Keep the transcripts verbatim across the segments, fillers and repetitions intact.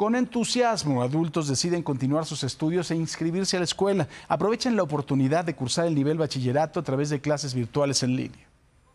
Con entusiasmo, adultos deciden continuar sus estudios e inscribirse a la escuela. Aprovechen la oportunidad de cursar el nivel bachillerato a través de clases virtuales en línea.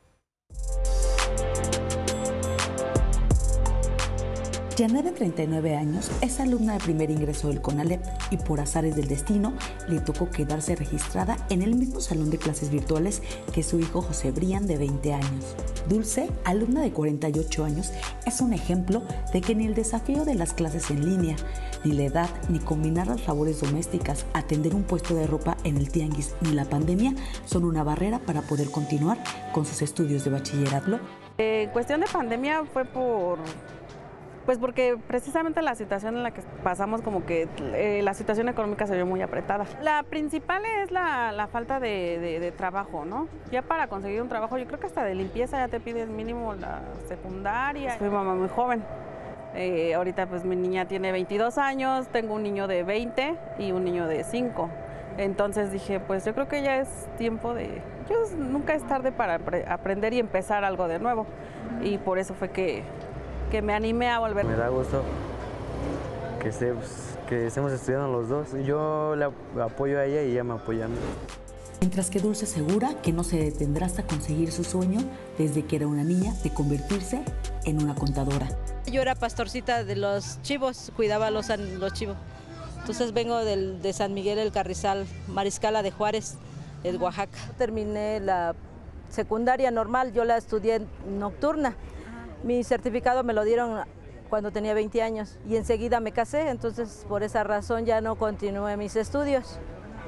Janet, de treinta y nueve años, es alumna de primer ingreso del CONALEP y por azares del destino le tocó quedarse registrada en el mismo salón de clases virtuales que su hijo José Brian, de veinte años. Dulce, alumna de cuarenta y ocho años, es un ejemplo de que ni el desafío de las clases en línea, ni la edad, ni combinar las labores domésticas, atender un puesto de ropa en el tianguis, ni la pandemia son una barrera para poder continuar con sus estudios de bachillerato. En eh, cuestión de pandemia fue por... Pues porque precisamente la situación en la que pasamos, como que eh, la situación económica se vio muy apretada. La principal es la, la falta de, de, de trabajo, ¿no? Ya para conseguir un trabajo, yo creo que hasta de limpieza ya te piden mínimo la secundaria. Soy mamá muy joven. Eh, ahorita pues mi niña tiene veintidós años, tengo un niño de veinte y un niño de cinco. Entonces dije, pues yo creo que ya es tiempo de... Yo, nunca es tarde para aprender y empezar algo de nuevo. Y por eso fue que... que me animé a volver. Me da gusto que, esté, que estemos estudiando los dos. Yo la apoyo a ella y ella me apoya a mí. Mientras que Dulce asegura que no se detendrá hasta conseguir su sueño desde que era una niña de convertirse en una contadora. Yo era pastorcita de los chivos, cuidaba los, los chivos. Entonces vengo del, de San Miguel el Carrizal, Mariscala de Juárez, es Oaxaca. Terminé la secundaria normal, yo la estudié nocturna. Mi certificado me lo dieron cuando tenía veinte años y enseguida me casé, entonces por esa razón ya no continué mis estudios.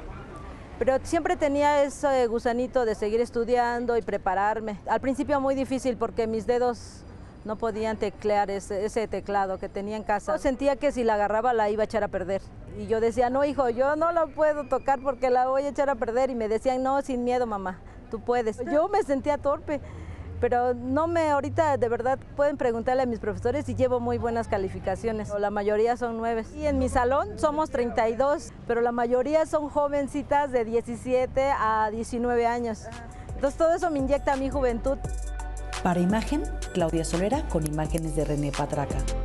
Pero siempre tenía ese gusanito de seguir estudiando y prepararme. Al principio muy difícil porque mis dedos no podían teclear ese, ese teclado que tenía en casa. Yo sentía que si la agarraba la iba a echar a perder. Y yo decía, no hijo, yo no la puedo tocar porque la voy a echar a perder. Y me decían, no, sin miedo mamá, tú puedes. Yo me sentía torpe. Pero no me, ahorita de verdad pueden preguntarle a mis profesores si llevo muy buenas calificaciones. La mayoría son nueve. Y en mi salón somos treinta y dos, pero la mayoría son jovencitas de diecisiete a diecinueve años. Entonces todo eso me inyecta a mi juventud. Para Imagen, Claudia Solera, con imágenes de René Patraca.